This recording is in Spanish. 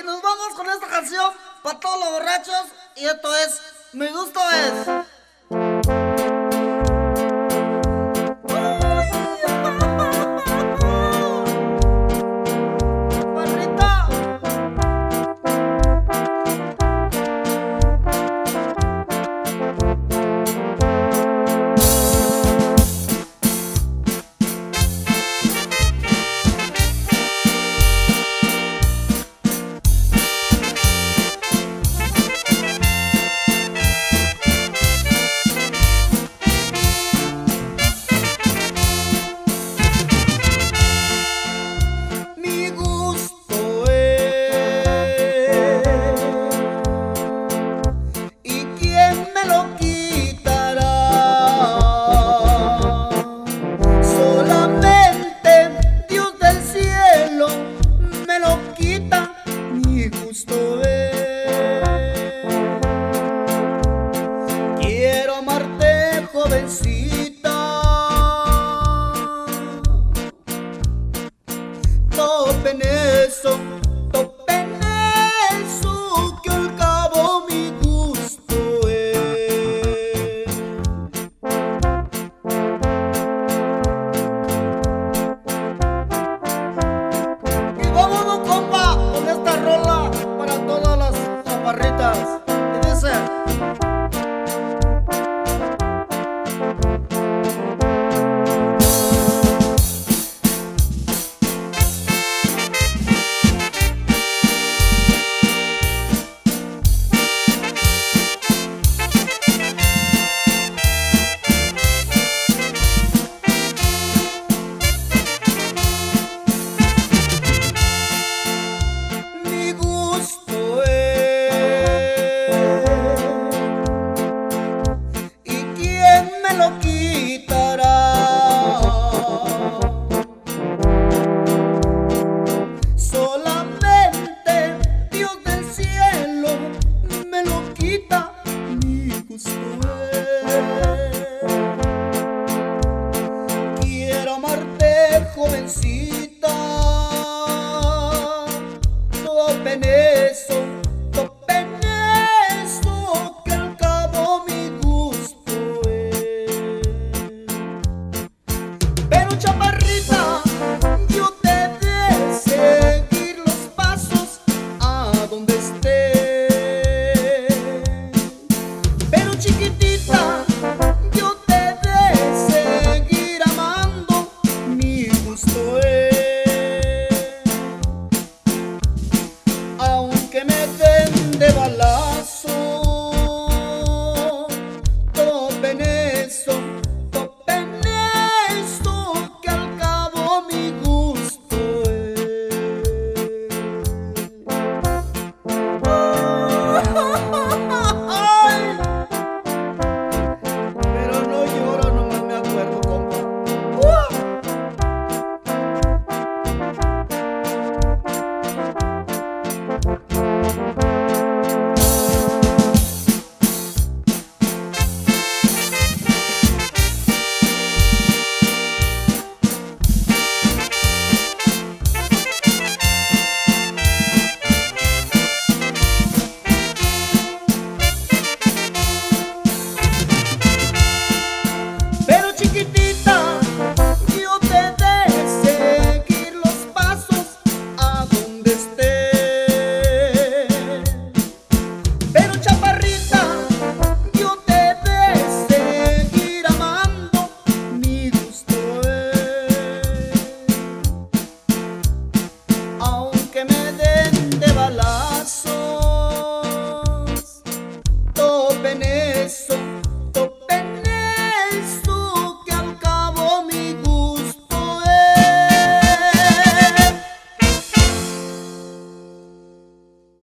nos vamos con esta canción para todos los borrachos. Y esto es Mi Gusto Es. Quiero amarte, jovencita, topen eso, que al cabo mi gusto es. Y vámonos, compa, con esta rola para todas las chaparritas. Y dice: lo quitará. Solamente Dios del cielo me lo quita, mi gusto es. Quiero amarte, jovencita, topen eso, que al cabo mi gusto es. Pero chaparrita, yo te de seguir los pasos a donde esté. Pero chiquitita, yo te de seguir amando, mi gusto es. Aunque me den de balazo, topen eso, que al cabo mi gusto es. Ay, pero no lloro, nomás me acuerdo, compa. Pero chiquitita, yo te de seguir los pasos a donde esté. Pero chaparrita, yo te de seguir amando, mi gusto es. Aunque me den de balazo,